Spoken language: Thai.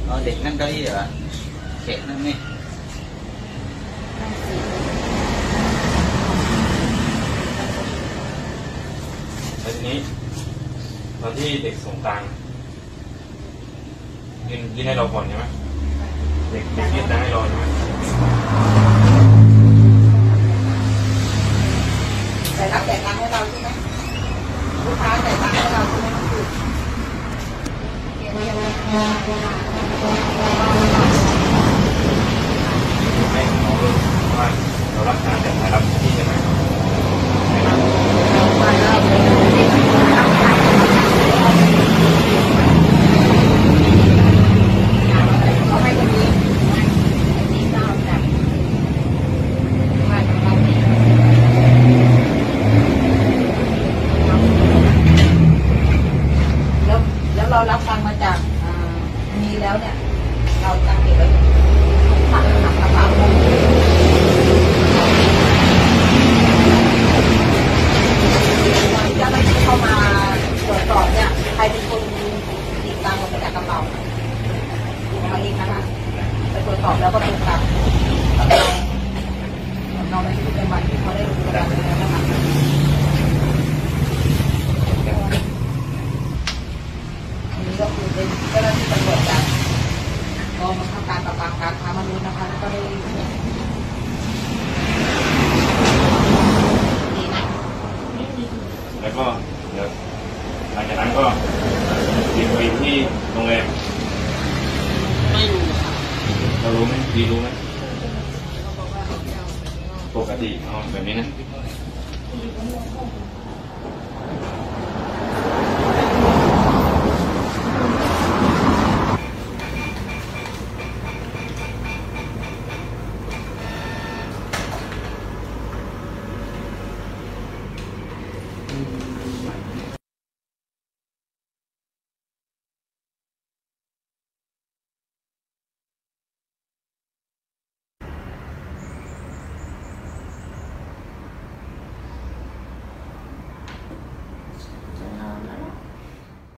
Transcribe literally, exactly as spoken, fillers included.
Ờ, ด็กนั่งเก้าอี้เหรอเด็กนั่งนี่แล้วทีนี้ตอนที่เด็กส่งตังค์ยื่นยื่นให้เราก่อนใช่ไหมเด็กเด็กยื่นตังค์ให้เราใช่ไหมแต่รับแต่ตังค์ให้เราใช่ไหมลูกค้าแต่ตังค์ให้เราใช่ไหมไม่เขาว่าเรารับงานแต่ไม่รับที่ใช่ไหมเรารับตังค์มาจากมีแล้วเนี่ยเราตังค์เก็บไว้ผักผักกระเป๋าจะไม่เข้ามาตรวจสอบเนี่ยใครเป็นคนติดตังค์มาจากกระเป๋ามาเองนะคะไปตรวจสอบแล้วก็เป็นตังค์เราไม่รู้เป็นวันที่เขาได้รู้กันแล้วนะคะก็คือเป็นเจ้าหน้าที่ตำรวจจากกองบังคับการปราบปรามการค้ามนุษย์นะคะแล้วก็ได้แล้วก็เดี๋ยวหลังจากนั้นก็ดีไปที่โรงแรมไม่รู้ค่ะเรารู้ไหมดีรู้ไหมปกติอ๋อแบบนี้นะ